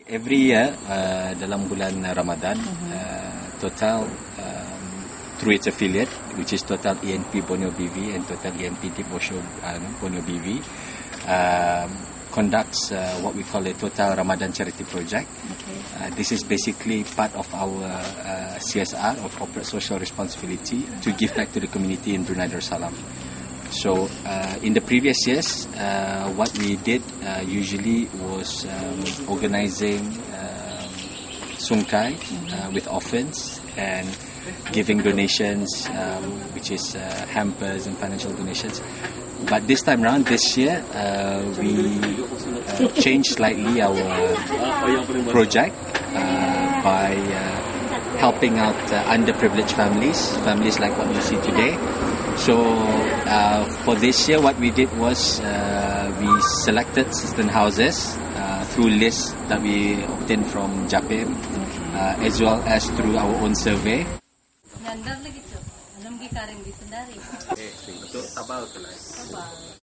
Every year dalam bulan Ramadan, Total through its affiliate, which is Total E&P Borneo BV and Total E&P Deep Osho Borneo BV, conducts what we call a Total Ramadan Charity Project. This is basically part of our CSR, or corporate social responsibility, to give back to the community in Brunei Darussalam. So in the previous years, what we did usually was organizing sungkai with orphans and giving donations, which is hampers and financial donations. But this time around, this year, we changed slightly our project by helping out underprivileged families like what you see today. So for this year, what we did was we selected certain houses through lists that we obtained from Japim, as well as through our own survey. Untuk tabal